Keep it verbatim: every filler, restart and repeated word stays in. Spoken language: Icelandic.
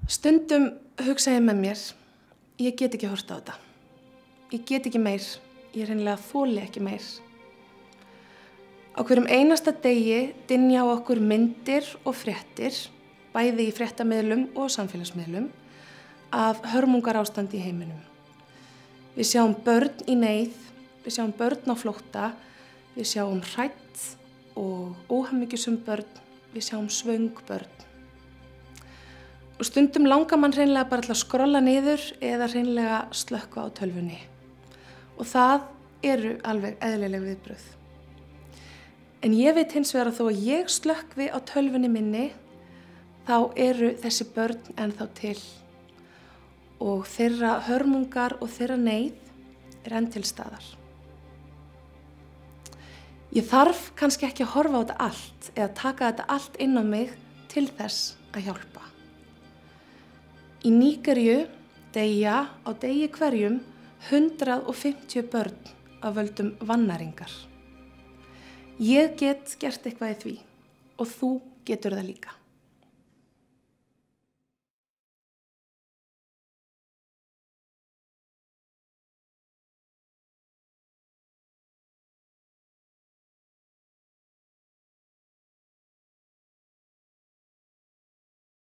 Stundum hugsa ég með mér, ég get ekki horft á þetta. Ég get ekki meir, ég hreinlega þoli ekki meir. Á hverjum einasta degi dynja á okkur myndir og fréttir, bæði í fréttamiðlum og samfélagsmiðlum, af hörmungarástandi í heiminum. Við sjáum börn í neyð, við sjáum börn á flótta, við sjáum hrædd og óhamingjusöm börn, við sjáum svöng börn. Og stundum langar mann hreinlega bara til að skrolla niður eða hreinlega slökkva á tölvunni. Og það eru alveg eðlileg viðbrögð. En ég veit hins vegar að þó að ég slökkvi á tölvunni minni, þá eru þessi börn ennþá til. Og þeirra hörmungar og þeirra neyð er enn til staðar. Ég þarf kannski ekki að horfa á þetta allt eða taka þetta allt inn á mig til þess að hjálpa. Í Nígeríu deyja á degi hverjum hundrað og fimmtíu börn af völdum vannæringar. Ég get gert eitthvað í því og þú getur það líka.